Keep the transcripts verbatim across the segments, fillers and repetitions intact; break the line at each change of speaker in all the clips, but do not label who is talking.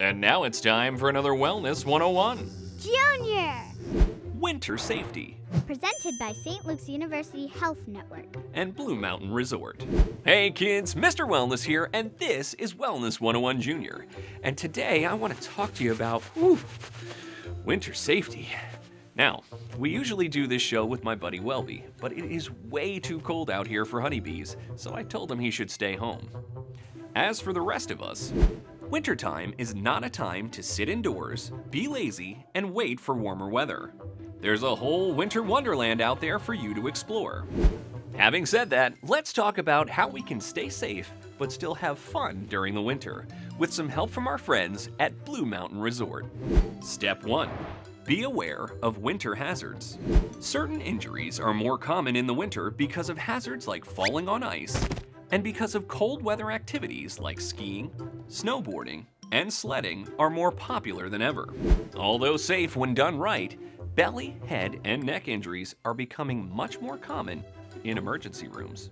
And now it's time for another Wellness one oh one.
Junior!
Winter Safety.
Presented by Saint Luke's University Health Network.
And Blue Mountain Resort. Hey kids, Mister Wellness here, and this is Wellness one oh one Junior. And today I want to talk to you about whew, winter safety. Now, we usually do this show with my buddy Wellbee, but it is way too cold out here for honeybees, so I told him he should stay home. As for the rest of us, wintertime is not a time to sit indoors, be lazy, and wait for warmer weather. There's a whole winter wonderland out there for you to explore. Having said that, let's talk about how we can stay safe but still have fun during the winter, with some help from our friends at Blue Mountain Resort. Step one. Be aware of winter hazards. Certain injuries are more common in the winter because of hazards like falling on ice, and because of cold weather activities like skiing, snowboarding, and sledding are more popular than ever. Although safe when done right, belly, head, and neck injuries are becoming much more common in emergency rooms.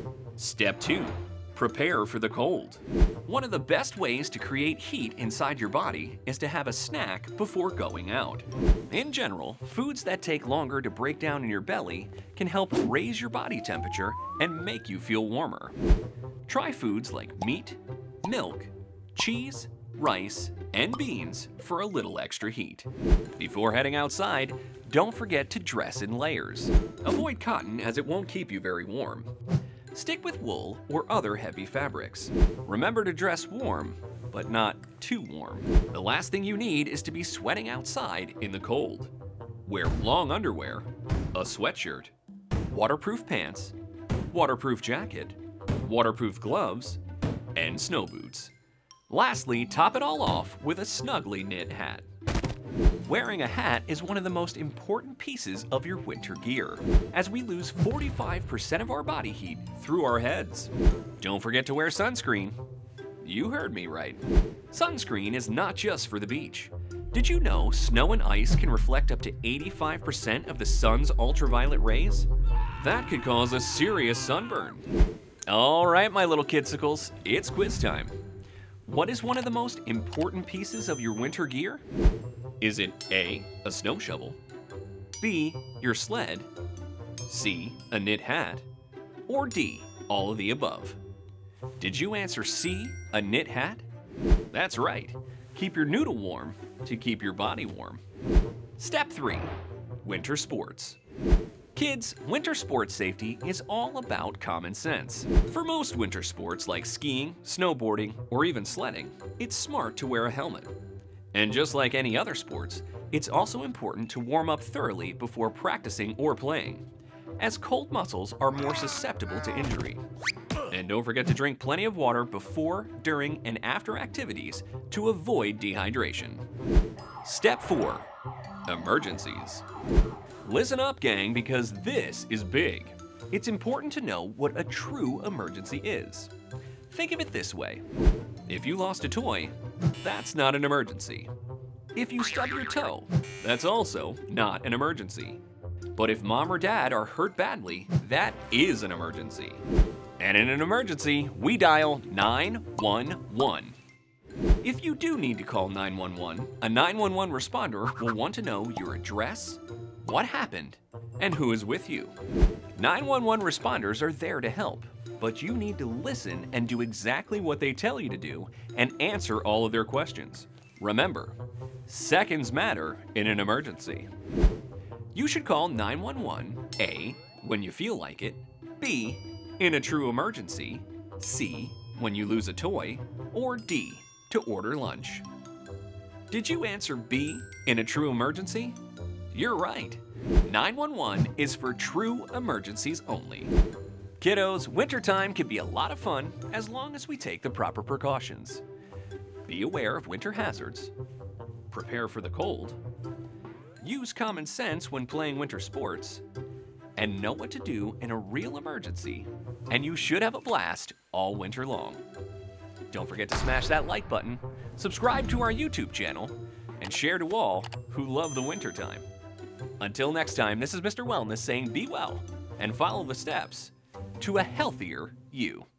Step two. Prepare for the cold. One of the best ways to create heat inside your body is to have a snack before going out. In general, foods that take longer to break down in your belly can help raise your body temperature and make you feel warmer. Try foods like meat, milk, cheese, rice, and beans for a little extra heat. Before heading outside, don't forget to dress in layers. Avoid cotton as it won't keep you very warm. Stick with wool or other heavy fabrics. Remember to dress warm, but not too warm. The last thing you need is to be sweating outside in the cold. Wear long underwear, a sweatshirt, waterproof pants, waterproof jacket, waterproof gloves, and snow boots. Lastly, top it all off with a snugly knit hat. Wearing a hat is one of the most important pieces of your winter gear, as we lose forty-five percent of our body heat through our heads. Don't forget to wear sunscreen. You heard me right. Sunscreen is not just for the beach. Did you know snow and ice can reflect up to eighty-five percent of the sun's ultraviolet rays? That could cause a serious sunburn. All right, my little kidsicles, it's quiz time. What is one of the most important pieces of your winter gear? Is it A, a snow shovel, B, your sled, C, a knit hat, or D, all of the above? Did you answer C, a knit hat? That's right. Keep your noodle warm to keep your body warm. Step three, winter sports. Kids, winter sports safety is all about common sense. For most winter sports like skiing, snowboarding, or even sledding, it's smart to wear a helmet. And just like any other sports, it's also important to warm up thoroughly before practicing or playing, as cold muscles are more susceptible to injury. And don't forget to drink plenty of water before, during, and after activities to avoid dehydration. Step four, emergencies. Listen up, gang, because this is big. It's important to know what a true emergency is. Think of it this way. If you lost a toy, that's not an emergency. If you stub your toe, that's also not an emergency. But if mom or dad are hurt badly, that is an emergency. And in an emergency, we dial nine one one. If you do need to call nine one one, a nine one one responder will want to know your address, what happened, and who is with you. nine one one responders are there to help, but you need to listen and do exactly what they tell you to do and answer all of their questions. Remember, seconds matter in an emergency. You should call nine one one, A, when you feel like it, B, in a true emergency, C, when you lose a toy, or D, to order lunch. Did you answer B, in a true emergency? You're right. nine one one is for true emergencies only. Kiddos, wintertime can be a lot of fun as long as we take the proper precautions. Be aware of winter hazards. Prepare for the cold. Use common sense when playing winter sports. And know what to do in a real emergency. And you should have a blast all winter long. Don't forget to smash that like button, subscribe to our YouTube channel, and share to all who love the wintertime. Until next time, this is Mister Wellness saying be well and follow the steps to a healthier you.